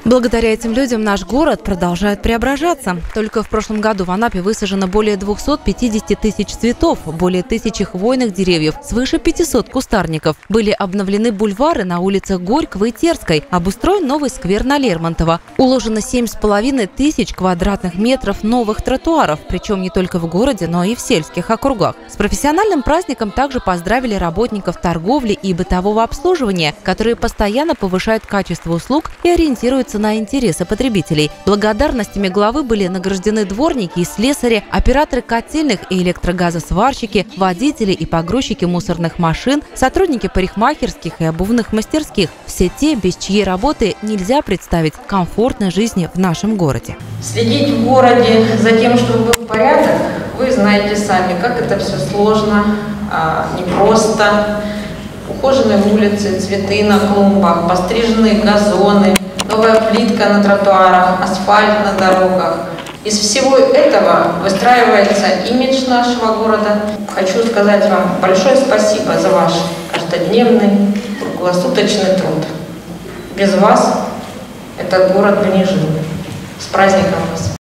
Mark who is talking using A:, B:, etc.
A: Благодаря этим людям наш город продолжает преображаться. Только в прошлом году в Анапе высажено более 250 тысяч цветов, более 1000 хвойных деревьев, свыше 500 кустарников. Были обновлены бульвары на улицах Горького и Терской, обустроен новый сквер на Лермонтова. Уложено 7,5 тысяч квадратных метров новых тротуаров, причем не только в городе, но и в сельских округах. С профессиональным праздником также поздравили работников торговли и бытового обслуживания, которые постоянно повышают качество услуг и ориентируются на интересы потребителей. Благодарностями главы были награждены дворники и слесари, операторы котельных и электрогазосварщики, водители и погрузчики мусорных машин, сотрудники парикмахерских и обувных мастерских. Все те, без чьей работы нельзя представить комфортной жизни в нашем городе.
B: Следить в городе за тем, чтобы был порядок, вы знаете сами, как это все сложно, непросто. Ухоженные улицы, цветы на клумбах, постриженные газоны, новая плитка на тротуарах, асфальт на дорогах. Из всего этого выстраивается имидж нашего города. Хочу сказать вам большое спасибо за ваш каждодневный, круглосуточный труд. Без вас этот город бы не жил. С праздником вас!